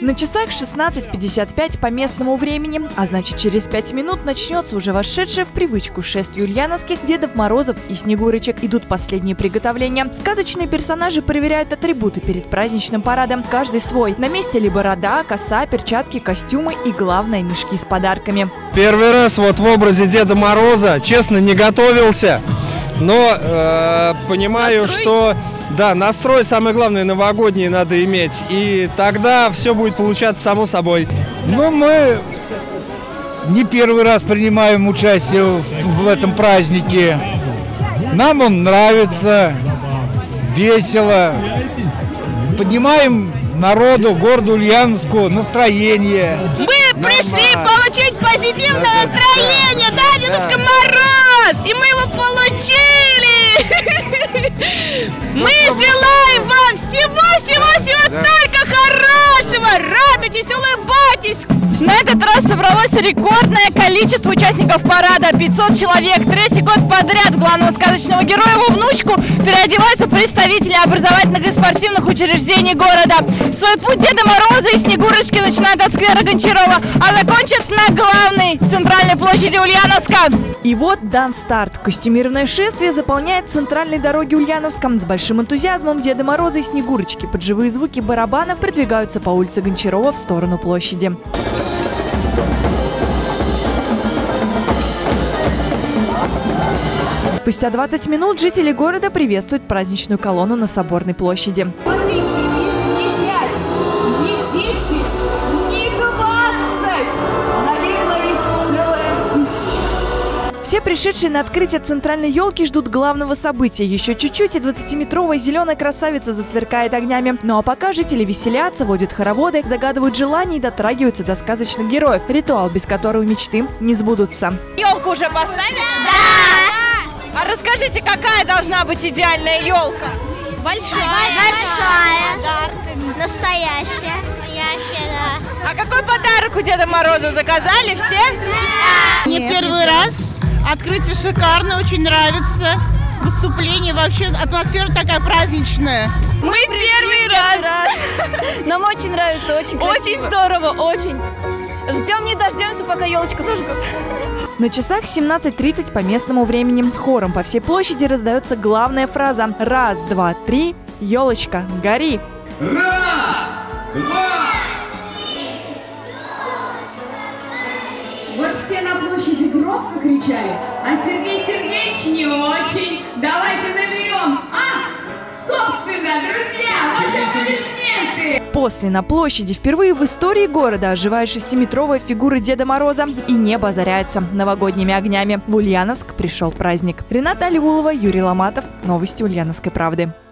На часах 16:55 по местному времени, а значит через 5 минут начнется уже вошедшее в привычку шествие ульяновских Дедов Морозов и Снегурочек. Идут последние приготовления. Сказочные персонажи проверяют атрибуты перед праздничным парадом. Каждый свой. На месте либо борода, коса, перчатки, костюмы и, главное, мешки с подарками. Первый раз вот в образе Деда Мороза, честно, не готовился, но понимаю, что да, настрой самое главное новогодний надо иметь, и тогда все будет получаться само собой. Ну, мы не первый раз принимаем участие в этом празднике. Нам он нравится, весело. Поднимаем народу, городу Ульяновску настроение. Мы пришли получить позитивное настроение, да, Дедушка Мороз? И мы его получили! Мы желаем вам всего-всего-всего только хорошего! Радуйтесь, улыбайтесь! На этот раз собралось рекордное количество участников парада – 500 человек. Третий год подряд главного сказочного героя, его внучку, переодеваются представители образовательных и спортивных учреждений города. Свой путь Деда Мороза и Снегурочки начинают от сквера Гончарова, а закончат на главной центральной площади Ульяновска. И вот дан старт. Костюмированное шествие заполняет центральные дороги Ульяновска. С большим энтузиазмом Деда Мороза и Снегурочки под живые звуки барабанов продвигаются по улице Гончарова в сторону площади. Спустя 20 минут жители города приветствуют праздничную колонну на Соборной площади. Смотрите, не 5, не 10, не 20, наверное, их целая 1000. Все пришедшие на открытие центральной елки ждут главного события. Еще чуть-чуть, и 20-метровая зеленая красавица засверкает огнями. Ну а пока жители веселятся, водят хороводы, загадывают желания и дотрагиваются до сказочных героев. Ритуал, без которого мечты не сбудутся. Елку уже поставили? Да! А расскажите, какая должна быть идеальная елка? Большая. Настоящая. А какой подарок у Деда Мороза заказали все? Не первый раз. Открытие шикарное, очень нравится. Выступление, вообще атмосфера такая праздничная. Мы первый раз. Нам очень нравится, очень красиво. Очень здорово, очень. Ждем не дождемся, пока елочка зажгут. На часах 17:30 по местному времени. Хором по всей площади раздается главная фраза: раз, два, три, елочка, гори. Раз, два. Вот все на площади громко кричали, а Сергей Сергеевич не очень. Давайте наберем. Собственно, друзья, ваши аплодисменты! После на площади впервые в истории города оживает 6-метровая фигура Деда Мороза, и небо озаряется новогодними огнями. В Ульяновск пришел праздник. Рената Алиулова, Юрий Ломатов. Новости Ульяновской правды.